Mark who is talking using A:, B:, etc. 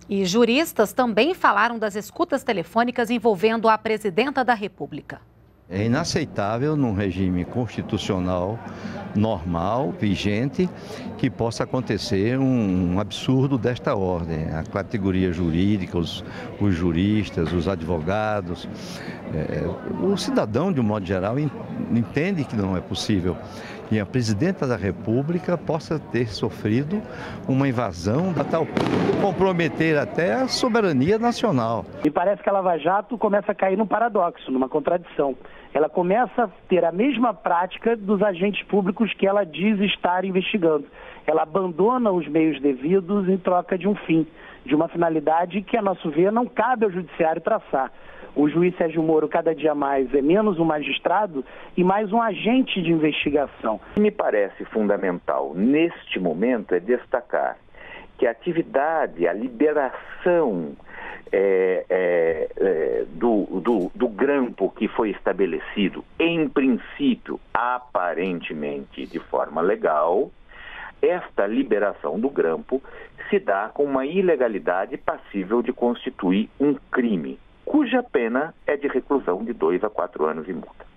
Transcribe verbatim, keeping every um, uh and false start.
A: E juristas também falaram das escutas telefônicas envolvendo a presidenta da República.
B: É inaceitável num regime constitucional normal, vigente, que possa acontecer um, um absurdo desta ordem. A categoria jurídica, os, os juristas, os advogados, é, o cidadão, de um modo geral, entende que não é possível que a presidenta da República possa ter sofrido uma invasão a tal ponto, comprometer até a soberania nacional.
C: Me parece que a Lava Jato começa a cair num paradoxo, numa contradição. Ela começa a ter a mesma prática dos agentes públicos que ela diz estar investigando. Ela abandona os meios devidos em troca de um fim, de uma finalidade que, a nosso ver, não cabe ao judiciário traçar. O juiz Sérgio Moro, cada dia mais, é menos um magistrado e mais um agente de investigação.
D: O que me parece fundamental neste momento é destacar que a atividade, a liberação é, é, é, do, do, do grampo que foi estabelecido, em princípio, aparentemente de forma legal, esta liberação do grampo se dá com uma ilegalidade passível de constituir um crime, cuja pena é de reclusão de dois a quatro anos e multa.